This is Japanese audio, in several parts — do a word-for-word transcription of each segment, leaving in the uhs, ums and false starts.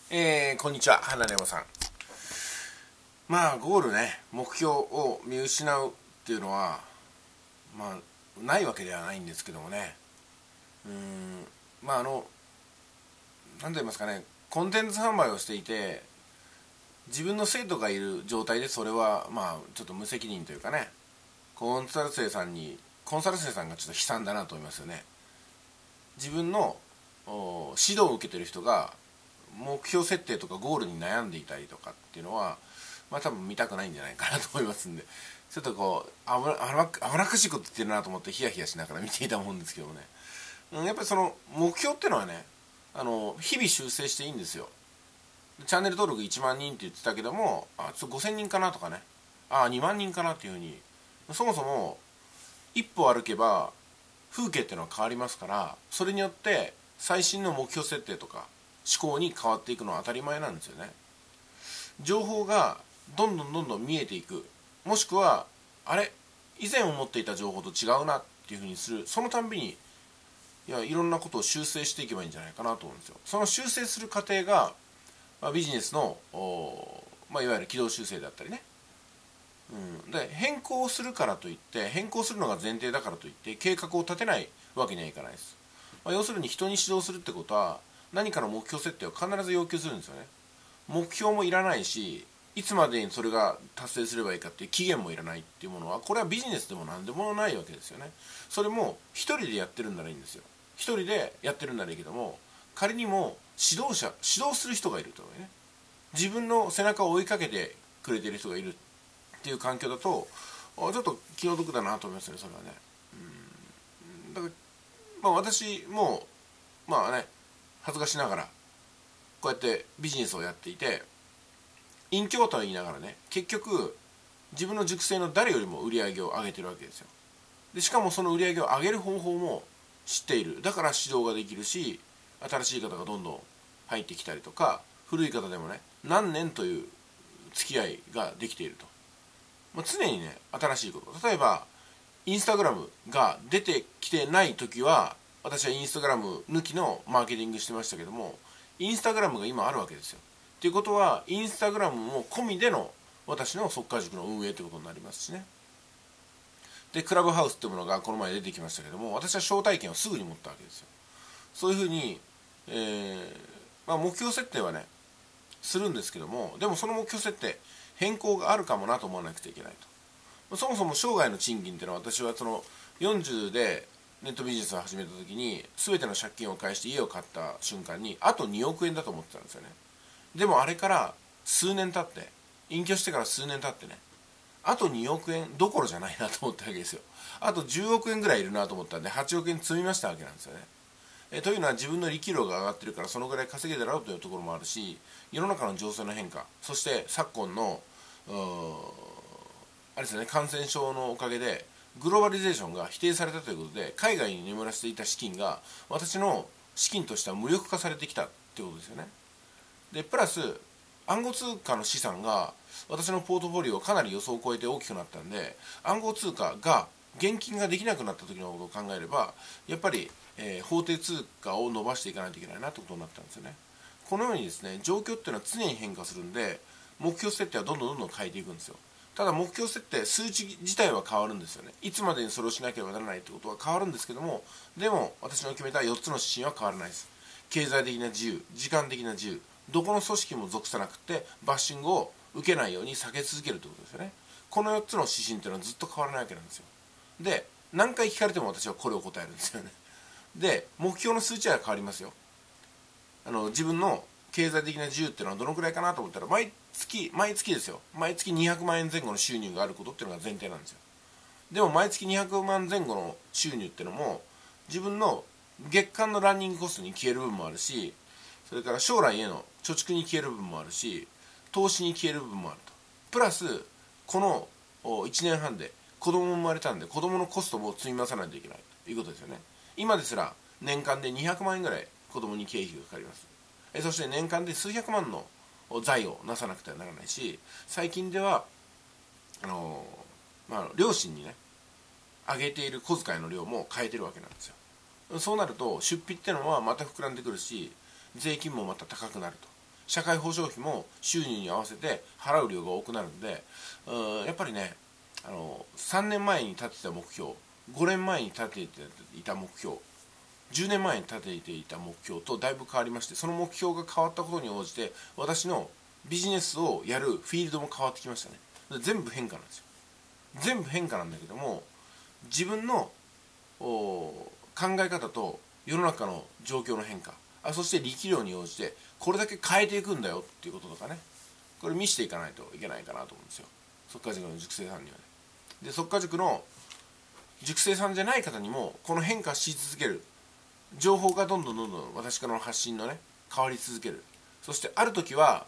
えー、こんにちは、花根山さん。まあ、ゴールね、目標を見失うっていうのは、まあ、ないわけではないんですけどもね。うーん、まあ、あの、なんて言いますかね、コンテンツ販売をしていて、自分の生徒がいる状態でそれは、まあ、ちょっと無責任というかね、コンサル生さんに、コンサル生さんがちょっと悲惨だなと思いますよね。自分の指導を受けてる人が、目標設定とかゴールに悩んでいたりとかっていうのは、まあ多分見たくないんじゃないかなと思いますんで、ちょっとこう危な危なくしいこと言ってるなと思ってヒヤヒヤしながら見ていたもんですけどもね、うん、やっぱりその目標っていうのはね、あの日々修正していいんですよ。チャンネル登録いちまんにんって言ってたけども、あちょっとごせんにんかなとかね、あにまんにんかなっていうふうに、そもそも一歩歩けば風景っていうのは変わりますから、それによって最新の目標設定とか思考に変わっていくのは当たり前なんですよね。情報がどんどんどんどん見えていく、もしくはあれ以前思っていた情報と違うなっていうふうにする、そのたんびにいやいろんなことを修正していけばいいんじゃないかなと思うんですよ。その修正する過程が、まあ、ビジネスの、まあ、いわゆる軌道修正だったりね、うん、で変更するからといって変更するのが前提だからといって計画を立てないわけにはいかないです、まあ、要するに人に指導するってことは何かの目標設定を必ず要求するんですよね。目標もいらないし、いつまでにそれが達成すればいいかっていう期限もいらないっていうものは、これはビジネスでも何でもないわけですよね。それも一人でやってるんならいいんですよ。一人でやってるんならいいけども、仮にも指導者指導する人がいるとね、自分の背中を追いかけてくれてる人がいるっていう環境だと、ちょっと気の毒だなと思いますね、それはね。うんだから、まあ、私もまあね、恥ずかしながらこうやってビジネスをやっていて、隠居とは言いながらね、結局自分の塾生の誰よりも売り上げを上げてるわけですよ。でしかもその売り上げを上げる方法も知っている。だから指導ができるし、新しい方がどんどん入ってきたりとか、古い方でもね何年という付き合いができていると、まあ、常にね新しいこと、例えばインスタグラムが出てきてない時は私はインスタグラム抜きのマーケティングしてましたけども、インスタグラムが今あるわけですよ。っていうことはインスタグラムも込みでの私の速稼塾の運営ということになりますしね。でクラブハウスっていうものがこの前出てきましたけども、私は招待券をすぐに持ったわけですよ。そういうふうに、えーまあ、目標設定はねするんですけども、でもその目標設定変更があるかもなと思わなくちゃいけないと。そもそも生涯の賃金っていうのは、私はそのよんじゅうでネットビジネスを始めた時に全ての借金を返して家を買った瞬間にあとにおく円だと思ってたんですよね。でもあれから数年経って、隠居してから数年経ってね、あとにおく円どころじゃないなと思ったわけですよ。あとじゅうおく円ぐらいいるなと思ったんではちおく円積みましたわけなんですよね。えというのは自分の力量が上がってるからそのぐらい稼げだろうというところもあるし、世の中の情勢の変化、そして昨今のあれですね、感染症のおかげでグローバリゼーションが否定されたということで、海外に眠らせていた資金が私の資金としては無力化されてきたっていうことですよね。でプラス暗号通貨の資産が私のポートフォリオをかなり予想を超えて大きくなったんで、暗号通貨が現金ができなくなった時のことを考えればやっぱり、えー、法定通貨を伸ばしていかないといけないなということになったんですよね。このようにですね、状況っていうのは常に変化するんで、目標設定はどんどんどんどん変えていくんですよ。ただ目標設定、数値自体は変わるんですよね。いつまでにそれをしなければならないということは変わるんですけども、でも私の決めたよっつの指針は変わらないです。経済的な自由、時間的な自由、どこの組織も属さなくてバッシングを受けないように避け続けるということですよね。このよっつの指針というのはずっと変わらないわけなんですよ。で何回聞かれても私はこれを答えるんですよね。で目標の数値は変わりますよ。あの自分の経済的な自由っていうのはどのくらいかなと思ったら、毎月毎月ですよ、毎月にひゃくまん円前後の収入があることっていうのが前提なんですよ。でも毎月にひゃくまん前後の収入っていうのも自分の月間のランニングコストに消える部分もあるし、それから将来への貯蓄に消える部分もあるし、投資に消える部分もあると。プラスこのいちねんはんで子供も生まれたんで、子供のコストも積み増さないといけないということですよね。今ですら年間でにひゃくまん円ぐらい子供に経費がかかります。えそして年間で数百万の財をなさなくてはならないし、最近ではあのー、まあ両親にね上げている小遣いの量も変えてるわけなんですよ。そうなると出費ってのはまた膨らんでくるし、税金もまた高くなると社会保障費も収入に合わせて払う量が多くなるんで、うん、やっぱりね、あのさんねんまえに立てた目標、ごねんまえに立てていた目標、じゅうねんまえに立てていた目標とだいぶ変わりまして、その目標が変わったことに応じて私のビジネスをやるフィールドも変わってきましたね。全部変化なんですよ。全部変化なんだけども、自分の考え方と世の中の状況の変化、あそして力量に応じてこれだけ変えていくんだよっていうこととかね、これ見せていかないといけないかなと思うんですよ、速稼塾の塾生さんにはね。で、速稼塾の塾生さんじゃない方にもこの変化し続ける情報がどんどんどんどん私からの発信のね変わり続ける。そしてある時は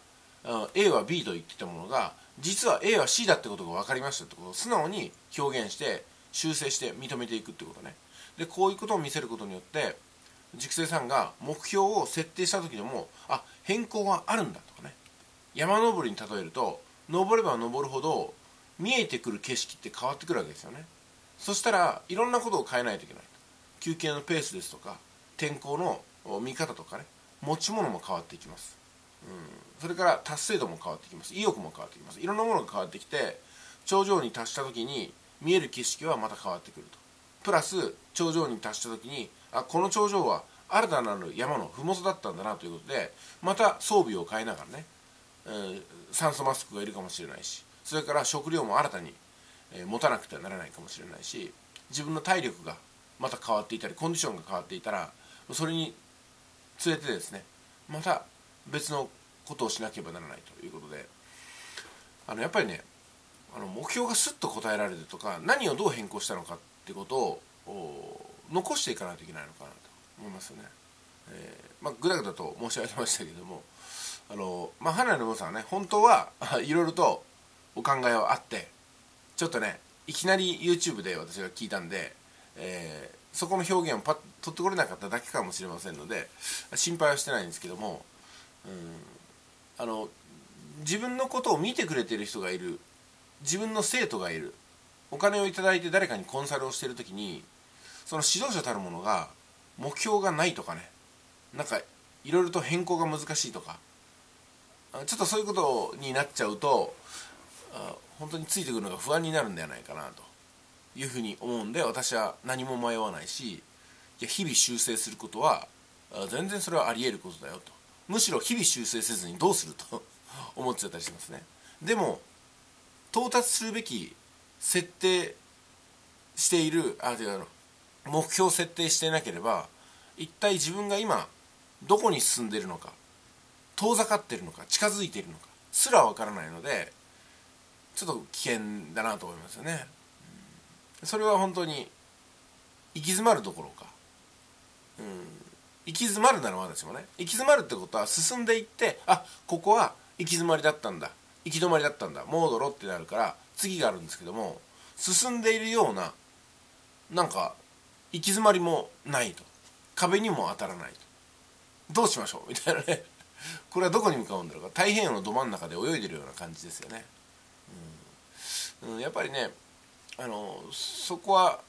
A は B と言ってたものが実は A は シー だってことが分かりましたってことを素直に表現して修正して認めていくってことね。で、こういうことを見せることによって塾生さんが目標を設定した時でも、あ、変更はあるんだとかね、山登りに例えると登れば登るほど見えてくる景色って変わってくるわけですよね。そしたらいろんなことを変えないといけない。休憩のペースですとか天候の見方とかね、持ち物も変わっていきます。うん、それから達成度も変わってきます。意欲も変わってきます。いろんなものが変わってきて、頂上に達した時に見える景色はまた変わってくると。プラス頂上に達した時に、あ、この頂上は新たなる山の麓だったんだなということで、また装備を変えながらね、えー、酸素マスクがいるかもしれないし、それから食料も新たに、えー、持たなくてはならないかもしれないし、自分の体力がまた変わっていたりコンディションが変わっていたら、それに連れてですね、また別のことをしなければならないということで、あのやっぱりね、あの目標がスッと答えられるとか、何をどう変更したのかってことを残していかないといけないのかなと思いますよね。えーまあ、ぐだぐだと申し上げましたけども、あの、まあ、花のさんはね、本当はいろいろとお考えはあって、ちょっとね、いきなり YouTube で私が聞いたんで、えー、そこの表現をパッと取ってこれなかっただけかもしれませんので心配はしてないんですけども、うん、あの自分のことを見てくれてる人がいる、自分の生徒がいる、お金をいただいて誰かにコンサルをしているときに、その指導者たるものが目標がないとかね、なんかいろいろと変更が難しいとか、ちょっとそういうことになっちゃうと、本当についてくるのが不安になるんではないかなというふうに思うんで、私は何も迷わないし、いや日々修正することは全然それはあり得ることだよと、むしろ日々修正せずにどうすると思っちゃったりしますね。でも到達するべき設定している、あ、違うの、目標を設定していなければ、一体自分が今どこに進んでいるのか、遠ざかっているのか近づいているのかすらわからないので、ちょっと危険だなと思いますよね。それは本当に行き詰まるどころか、うん、行き詰まるならまだしもね、行き詰まるってことは進んでいって、あ、ここは行き詰まりだったんだ、行き止まりだったんだ、もう戻ろうってなるから次があるんですけども、進んでいるような、なんか行き詰まりもないと、壁にも当たらないと、どうしましょうみたいなねこれはどこに向かうんだろうか、太平洋のど真ん中で泳いでるような感じですよね。うんうん、やっぱりね、あのそこは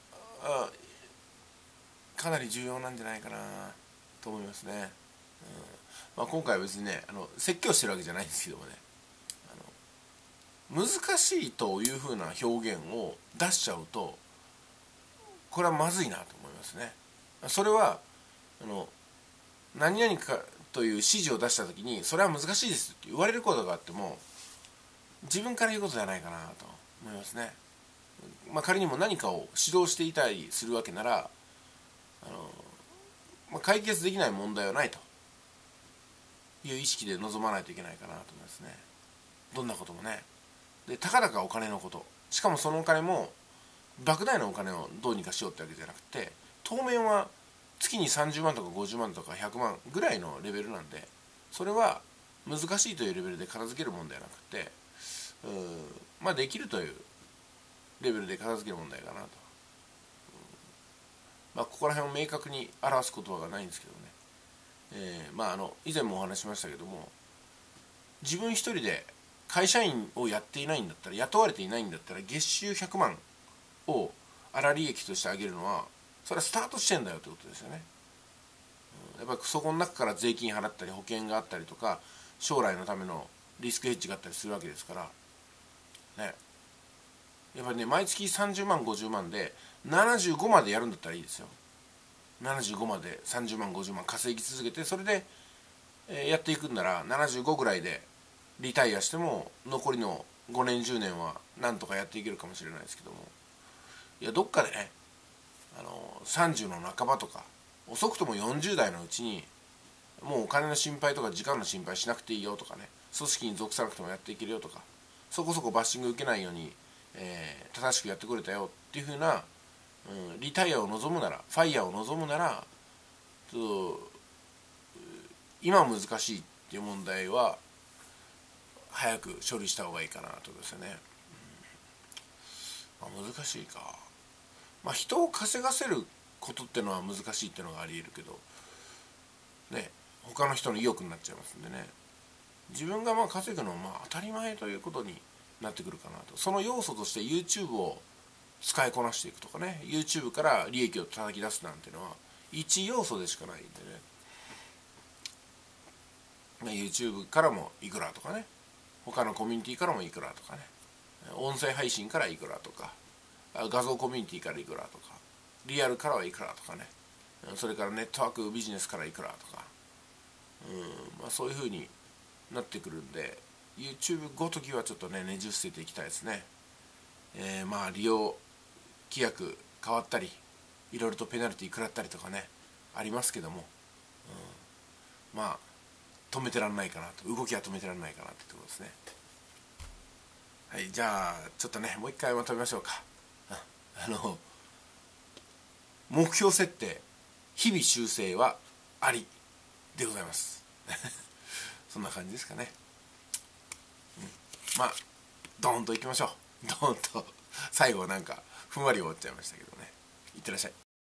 かなり重要なんじゃないかなと思いますね。うん、まあ、今回は別にね、あの説教してるわけじゃないんですけどもね、あの難しいというふうな表現を出しちゃうとこれはまずいなと思いますね。それはあの何々かという指示を出した時に、それは難しいですって言われることがあっても自分から言うことじゃないかなと思いますね。まあ、仮にも何かを指導していたりするわけなら、あの、まあ、解決できない問題はないという意識で臨まないといけないかなと思いますね。どんなこともね。で、たかだかお金のこと、しかもそのお金も莫大なお金をどうにかしようってわけじゃなくて、当面は月にさんじゅうまんとかごじゅうまんとかひゃくまんぐらいのレベルなんで、それは難しいというレベルで片付けるもんではなくて、うーまあできるというレベルで片付ける問題かなと、うん、まあここら辺を明確に表す言葉がないんですけどね、えー、まああの以前もお話しましたけども、自分一人で会社員をやっていないんだったら、雇われていないんだったら、月収ひゃくまんを粗利益として上げるのは、それはスタート地点だよということですよね。やっぱりそこの中から税金払ったり保険があったりとか、 将来のためのリスクヘッジがあったりするわけですからね。やっぱりね、毎月さんじゅうまんごじゅうまんでななじゅうごまでやるんだったらいいですよ。ななじゅうごまでさんじゅうまんごじゅうまん稼ぎ続けて、それでやっていくんならななじゅうごぐらいでリタイアしても残りのごねんじゅうねんはなんとかやっていけるかもしれないですけども、いやどっかでね、あのさんじゅうの半ばとか遅くともよんじゅう代のうちにもうお金の心配とか時間の心配しなくていいよとかね、組織に属さなくてもやっていけるよとか、そこそこバッシング受けないように、えー、正しくやってくれたよっていう風な、うん、リタイアを望むなら、ファイヤーを望むなら、ちょっと今難しいっていう問題は早く処理した方がいいかなとですよね。うんまあ、難しいか、まあ、人を稼がせることってのは難しいっていうのがありえるけどね、他の人の意欲になっちゃいますんでね、自分がまあ稼ぐのはまあ当たり前ということになってくるかなと。その要素として YouTube を使いこなしていくとかね、 YouTube から利益を叩き出すなんていうのは一要素でしかないんでね、まあ、YouTube からもいくらとかね、他のコミュニティからもいくらとかね、音声配信からいくらとか、画像コミュニティからいくらとか、リアルからはいくらとかね、それからネットワークビジネスからいくらとか、うん、まあ、そういう風になってくるんで YouTube ごときはちょっとねねじ伏せていきたいですね。えー、まあ利用規約変わったりいろいろとペナルティ食らったりとかねありますけども、うん、まあ止めてらんないかなと、動きは止めてらんないかなってところですね。はい、じゃあちょっとねもう一回まとめましょうか。あの目標設定、日々修正はありでございますそんな感じですかね。うん、まあドーンといきましょう。ドーンと最後なんかふんわり終わっちゃいましたけどね。いってらっしゃい。